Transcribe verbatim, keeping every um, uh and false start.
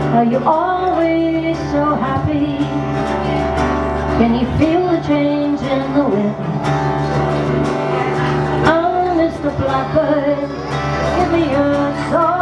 Are you always so happy? Can you feel the change in the wind? Oh, Mister Blackbird, give me your song.